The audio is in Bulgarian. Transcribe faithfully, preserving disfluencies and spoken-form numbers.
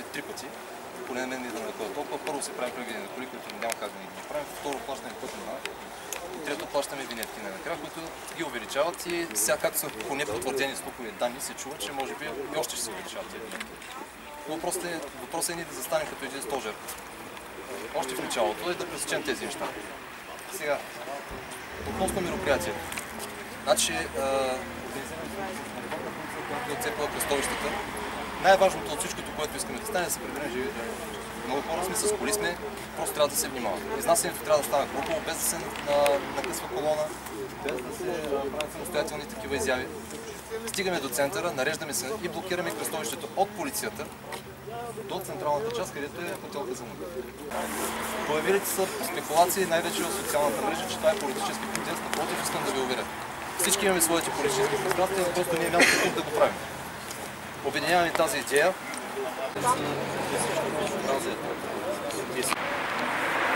три пъти. Поне на мен не идва на такова толкова. Първо се прави прегледи на коли, които няма как да не ги правим. Второ плащаме пътна данък. И трето плащаме винетки на накрая, които ги увеличават и сега както са по непотвърдени слухови данни се чува, че може би и още ще се увеличават тези винетки. Въпросът е, въпросът е ние да застанем като един стожер. Още в началото е да пресечем тези неща. Сега, относно мероприятието. Значи, организираме отцепила кръстовищата. Най-важното от всичкото, което искаме да стане, е да се приберем живи. Много хора сме, с коли сме, просто трябва да се внимава. Изнасянето трябва да стане групово, без да се накъсва колона, без да се правят самостоятелни такива изяви. Стигаме до центъра, нареждаме се и блокираме кръстовището от полицията до централната част, където е хотел Казанлък. Появилите са спекулации най-вече в социалната мрежа, че това е политически протест. Напротив, искам да ви уверя. Всички имаме своите политически пространства, просто ние няма тук да го правим. Обединяваме тази идея.